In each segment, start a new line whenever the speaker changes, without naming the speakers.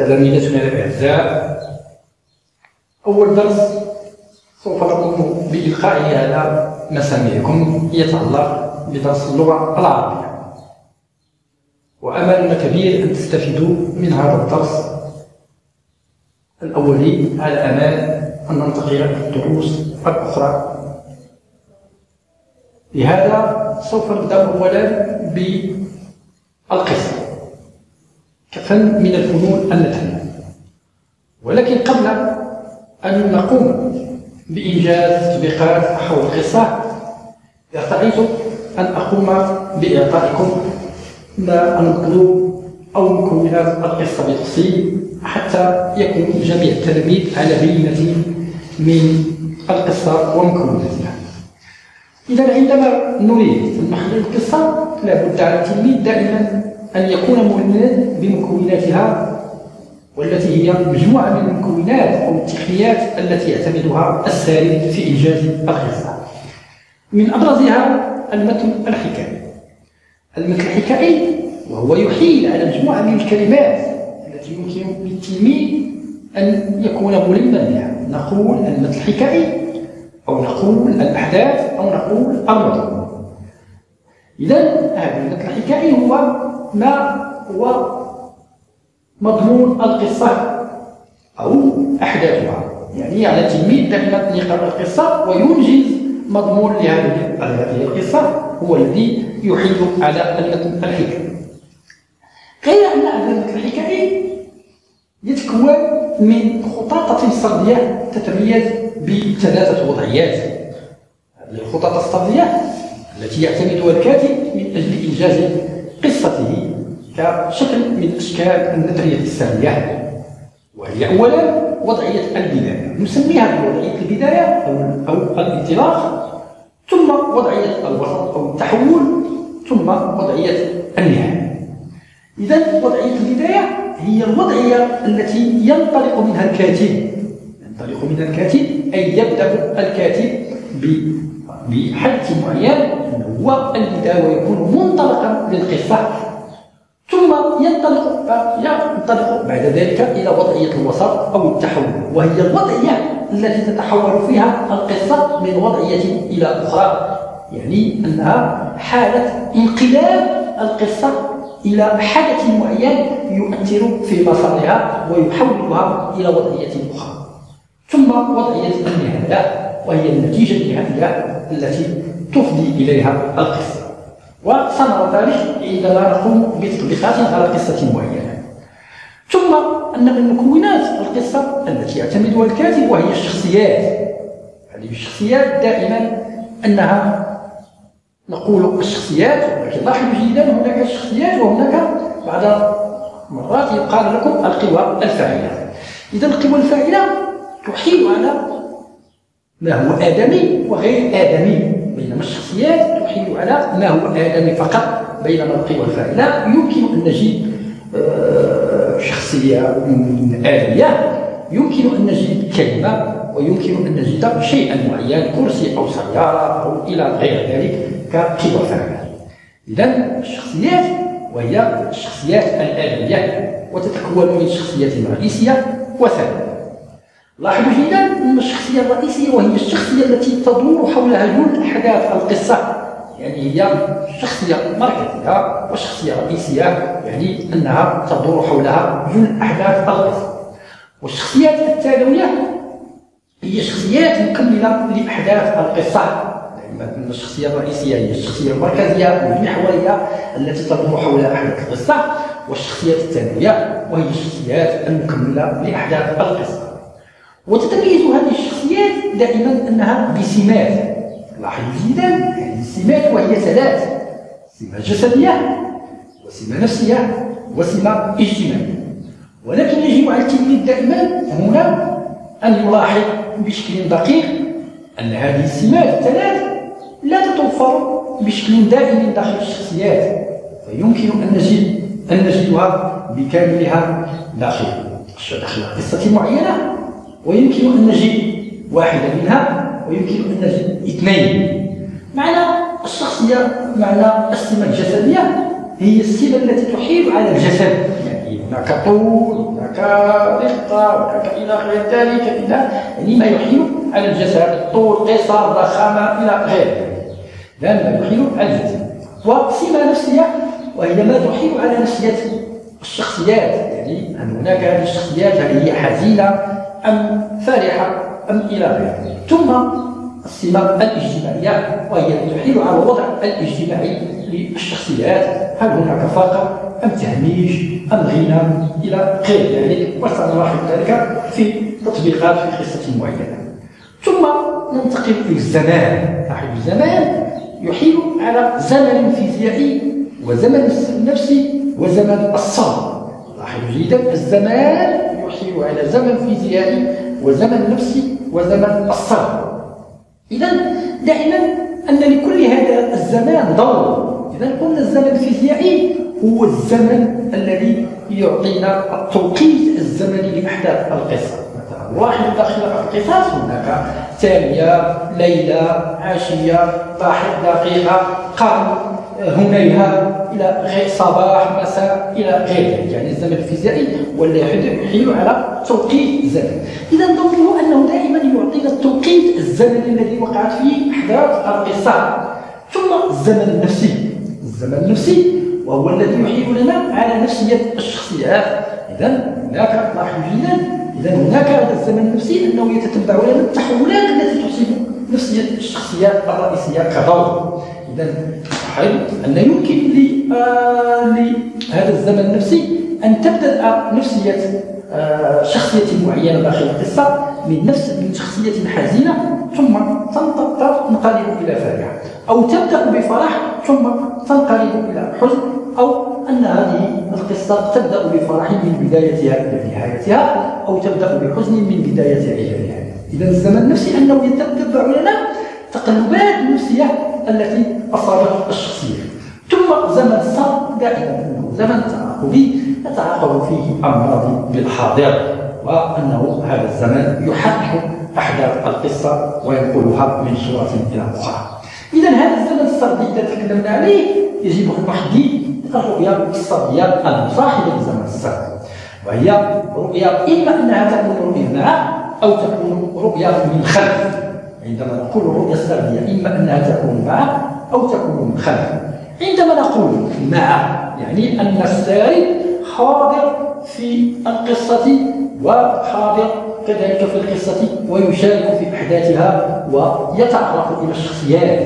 تلاميذتنا الأعزاء، أول درس سوف نقوم بإلقائه على مسامعكم يتعلق بدرس اللغة العربية، وأملنا كبير أن تستفيدوا من هذا الدرس الأولي على أمل أن ننتقل إلى الدروس الأخرى. لهذا سوف نبدأ أولا بالقصة كفن من الفنون النثرية، ولكن قبل أن نقوم بإنجاز تطبيقات حول القصة ارتأيت أن أقوم بإعطائكم ما المطلوب أو مكونات القصة بتفصيل حتى يكون جميع التلاميذ على بينة من القصة ومكوناتها. إذا عندما نريد أن نحلل القصة لابد على التلميذ دائما أن يكون ملما بمكوناتها، والتي هي مجموعة من المكونات أو التقنيات التي يعتمدها السارد في إنجاز القصة. من أبرزها المتن الحكائي. المتن الحكائي وهو يحيل على مجموعة من الكلمات التي يمكن للتلميذ أن يكون ملما بها. نقول المتن الحكائي أو نقول الأحداث أو نقول المضمون. إذا هذا المتن الحكائي هو مضمون القصة أو أحداثها، يعني على التلميذ دائما أن يقرأ القصة وينجز مضمون لهذه القصة هو الذي يحيل على المتن الحكائي. غير أن هذا المتن الحكائي يتكون من خطاطة سردية تتميز بثلاثة وضعيات. هذه الخطاطة السردية التي يعتمدها الكاتب من أجل إنجاز قصته كشكل من أشكال النثرية السردية، وهي أولا وضعية البداية، نسميها بوضعية البداية أو الانطلاق، ثم وضعية الوسط أو التحول، ثم وضعية النهاية. إذا وضعية البداية هي الوضعية التي ينطلق منها الكاتب، أي يبدأ الكاتب بحدث معين هو البداية ويكون منطلقا للقصة، ثم ينطلق بعد ذلك إلى وضعية الوسط أو التحول، وهي الوضعية التي تتحول فيها القصة من وضعية إلى أخرى، يعني أنها حالة انقلاب القصة إلى حدث معين يؤثر في مسارها ويحولها إلى وضعية أخرى، ثم وضعية النهاية وهي النتيجة النهائية التي تفضي إليها القصة. وسنرى ذلك عندما نقوم بتطبيقات على قصة معينة. ثم أن من مكونات القصة التي يعتمدها الكاتب وهي الشخصيات. هذه الشخصيات دائما أنها نقول الشخصيات، ولكن لاحظوا جيدا هناك شخصيات وهناك بعض مرات يقال لكم القوى الفاعلة. إذا القوى الفاعلة تحيل على ما هو آدمي وغير آدمي، بينما الشخصيات تحيل على ما هو آدمي فقط، بينما القوى الفاعلة يمكن أن نجد شخصية آدمية، يمكن أن نجد كلمة، ويمكن أن نجد شيئا معين كرسي أو سيارة أو إلى غير ذلك كقوى فاعلة. إذا الشخصيات وهي الشخصيات الآدمية وتتكون من شخصية رئيسية وثانية. لاحظوا جيدا أن الشخصية الرئيسية وهي الشخصية التي تدور حولها جل أحداث القصة، يعني هي شخصية مركزية وشخصية رئيسية، يعني أنها تدور حولها جل أحداث القصة. والشخصيات الثانوية هي شخصيات مكملة لأحداث القصة، لأن الشخصية الرئيسية هي الشخصية المركزية والمحورية التي تدور حول أحداث القصة، والشخصيات الثانوية وهي الشخصيات المكملة لأحداث القصة. وتتميز هذه الشخصيات دائما أنها بسمات. لاحظوا جيدا هذه السمات وهي ثلاث: سمة جسدية وسمة نفسية وسمة اجتماعية. ولكن يجب على التلميذ دائما هنا أن يلاحظ بشكل دقيق أن هذه السمات الثلاث لا تتوفر بشكل دائم داخل الشخصيات، فيمكن أن نجدها بكاملها داخل قصة معينة، ويمكن أن نجد واحدة منها، ويمكن أن نجد اثنين. معنى الشخصية، معنى السمة الجسدية هي السمة التي تحيل على الجسد، يعني يعني هناك طول، هناك رقة، هناك إلى غير ذلك، يعني ما يحيل على الجسد، الطول، قصر، ضخامة إلى غير ذلك، ما يحيل على الجسد. وسمة نفسية وهي ما تحيل على نفسية الشخصيات، يعني هل هناك هذه الشخصيات هل هي حزينة أم فرحة أم إلى غير ذلك. ثم السمة الاجتماعية وهي تحيل على الوضع الاجتماعي للشخصيات، هل هناك فقر أم تهميش أم غنى إلى غير ذلك، وسنلاحظ ذلك في تطبيقات في قصة معينة. ثم ننتقل للزمان. لاحظوا الزمان يحيل على زمن فيزيائي وزمن نفسي وزمن الصبر. لاحظوا جيدا، الزمان يحيل على زمن فيزيائي وزمن نفسي وزمن الصبر. إذا دائما أن لكل هذا الزمان دور. إذا قلنا الزمن الفيزيائي هو الزمن الذي يعطينا التوقيت الزمني لأحداث القصة. مثلا واحد داخل القصص هناك ثانية، ليلة، عشية، دقيقة، قرن، هنيهة، إلى غير صباح، مساء، إلى غير ذلك. يعني الزمن الفيزيائي ولا يحيل على توقيت زمن. إذا دوره أنه دائما يعطينا التوقيت الزمني الذي وقعت فيه أحداث القصة. ثم الزمن النفسي. الزمن النفسي وهو الذي يحيل لنا على نفسية الشخصيات. إذا هناك لاحظوا جيدا، إذا هناك هذا الزمن النفسي أنه يتتبع لنا التحولات التي تصيب نفسية الشخصيات الرئيسية كدور. إذا حيث أن يمكن لهذا الزمن النفسي أن تبدأ نفسية شخصية معينة داخل القصة من شخصية حزينة ثم تنقلب إلى فرح، أو تبدأ بفرح ثم تنقلب إلى حزن، أو أن هذه القصة تبدأ بفرح من بدايتها إلى نهايتها، أو تبدأ بحزن من بدايتها إلى نهايتها. إذا الزمن النفسي أنه يتبع لنا تقلبات النفسية التي أصابت الشخصية. ثم زمن الصبر دائما زمن تعاقبي يتعاقب فيه أمراض بالحاضر، وأنه هذا الزمن يحقق أحداث القصة وينقلها من صورة إلى أخرى. إذا هذا الزمن السردي إذا تكلمنا عليه يجب أن نحدد الرؤية السردية المصاحبة لزمن السرد، وهي رؤية إما أنها تكون رؤية مع أو تكون رؤية من خلف. عندما نقول الرؤية السردية إما أنها تكون مع أو تكون من خلف. عندما نقول مع يعني أن السارد حاضر في القصة وحاضر كذلك في القصة ويشارك في أحداثها ويتعرف إلى الشخصيات،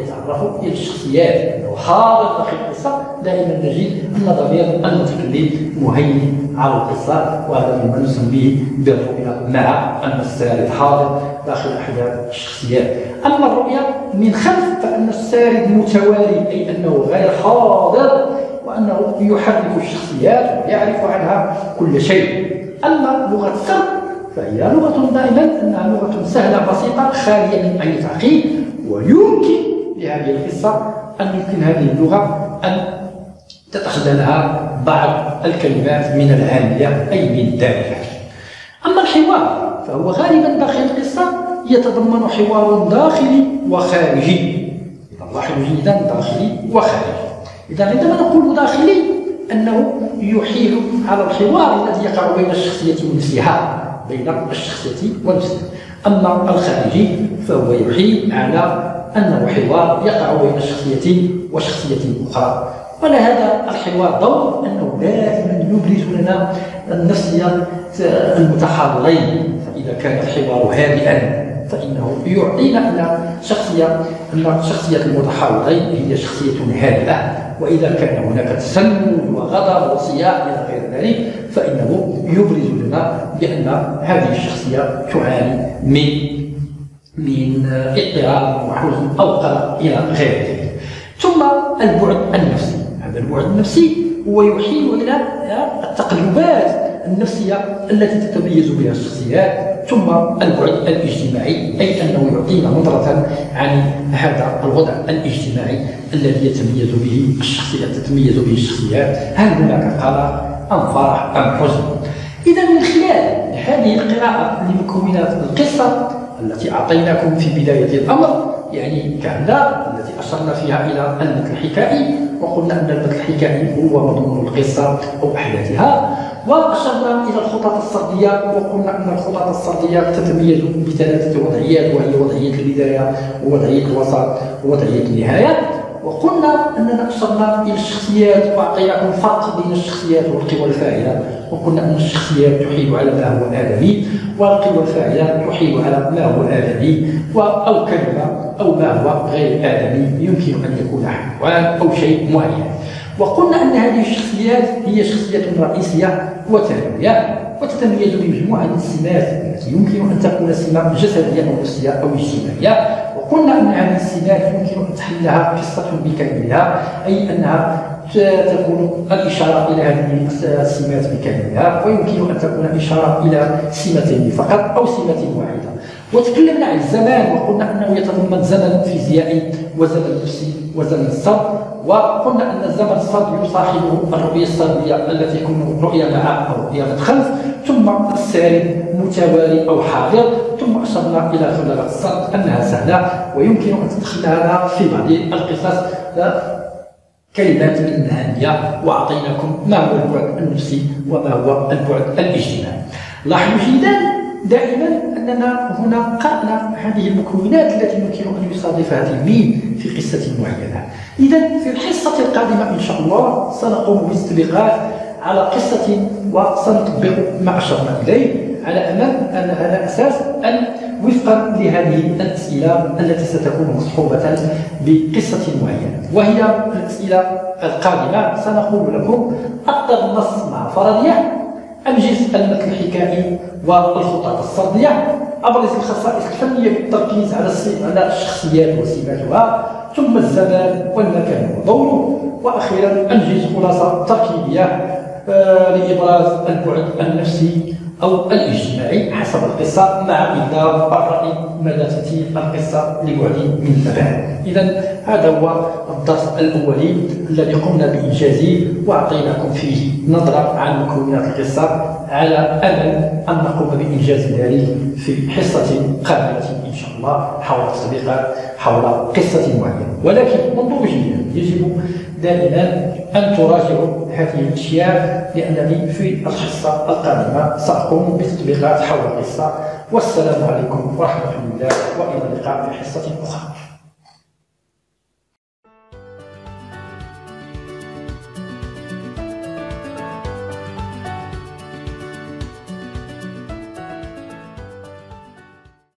أنه حاضر داخل القصة. دائما نجد أن ضمير المتكلم مهيمن على القصة، وهذا مما نسميه بالرؤية مع، أن السارد حاضر داخل أحداث الشخصيات. أما الرؤية من خلف فأن السارد متوالي، أي أنه غير حاضر وأنه يحرك الشخصيات ويعرف عنها كل شيء. أما لغة السرد فهي لغة دائما أنها لغة سهلة بسيطة خالية من أي تعقيد، ويمكن لهذه القصة أن يمكن هذه اللغة أن تتخذلها بعض الكلمات من العامية أي من الدارجة. أما الحوار فهو غالبا داخل القصة يتضمن حوار داخلي وخارجي. لاحظوا جيدا، داخلي وخارجي. إذا عندما نقول داخلي أنه يحيل على الحوار الذي يقع بين الشخصية ونفسها، أما الخارجي فهو يحيل على أنه حوار يقع بين شخصية وشخصية أخرى. ولهذا الحوار دور أنه دائما يبرز لنا النفسية المتحاورين. فإذا كان الحوار هادئا فإنه يعطينا أن شخصية المتحاورين هي شخصية هادئة، وإذا كان هناك تسنن وغضب وصياح إلى غير ذلك فإنه يبرز لنا بأن هذه الشخصية تعاني من اضطراب وحزن أو قلق إلى غير ذلك. ثم البعد النفسي. هذا البعد النفسي هو يحيل إلى التقلبات النفسية التي تتميز بها الشخصيات. ثم البعد الاجتماعي، أي أنه يعطينا نظرة عن هذا الوضع الاجتماعي الذي تتميز به الشخصيات، هل هناك قلق أم فرح أم حزن. إذا من خلال هذه القراءة لمكونات القصة التي أعطيناكم في بداية الأمر يعني كاملة التي أشرنا فيها إلى المتن الحكائي، وقلنا أن المتن الحكائي هو مضمون القصة أو أحداثها، وأشرنا إلى الخطط السردية وقلنا أن الخطط السردية تتميز بثلاثة وضعيات، وهي وضعية البداية ووضعية الوسط ووضعية النهاية. وقلنا أننا أشرنا إلى الشخصيات وأعطيناكم الفرق بين الشخصيات والقوى الفاعلة، وقلنا أن الشخصيات تحيل على ما هو آدمي والقوى الفاعلة تحيل على ما هو آدمي أو كلمة أو ما هو غير آدمي يمكن أن يكون حيوان أو شيء معين. وقلنا أن هذه الشخصيات هي شخصية رئيسية وثانوية وتتميز بمجموعة من السمات التي يمكن أن تكون سمة جسدية أو نفسية أو اجتماعية. وقلنا أن هذه السمات يمكن أن تحلها قصة بكاملها، أي أنها تكون الإشارة إلى هذه السمات بكاملها، ويمكن أن تكون إشارة إلى سمتين فقط أو سمة واحدة. وتكلمنا عن الزمان وقلنا أنه يتضمن زمن فيزيائي وزمن نفسي وزمن الصرد، وقلنا أن الزمن الصرد يصاحبه الرؤية السردية التي تكون رؤية مع أو رؤية مدخل، ثم السالب متوالي أو حاضر، ثم أشرنا إلى ثلاثة الصرد أنها سهلة ويمكن أن تدخلها في بعض القصص كلمات من المهنية، وأعطيناكم ما هو البعد النفسي وما هو البعد الاجتماعي. لاحظوا جيدا دائما أننا هنا قرأنا هذه المكونات التي يمكن أن يصادفها تلميذ في قصة معينة. إذا في الحصة القادمة إن شاء الله سنقوم باستبقاء على قصة وسنطبق ما أشرنا إليه على أساس أن وفقا لهذه الأسئلة التي ستكون مصحوبة بقصة معينة. وهي الأسئلة القادمة سنقول لكم أكثر النص مع فرضية، أنجز المتن الحكائي والخطط السردية، أبرز الخصائص الفنية بالتركيز على الشخصيات وسماتها، ثم الزمان والمكان ودوره، وأخيرا أنجز خلاصة تركيبية لإبراز البعد النفسي أو الاجتماعي حسب القصة مع إبداء الرأي مدى تأتي القصة لبعد من الفهم. إذا هذا هو الدرس الأولي الذي قمنا بإنجازه وأعطيناكم فيه نظرة عن مكونات القصة، على أمل أن نقوم بإنجاز ذلك في حصة قادمة إن شاء الله حول تطبيقات حول قصة معينة. ولكن انظروا جيدا، يجب دائما أن تراجعوا هذه الأشياء، لأنني في الحصة القادمة سأقوم بتطبيقات حول القصة. والسلام عليكم ورحمة الله، وإلى اللقاء في حصة أخرى.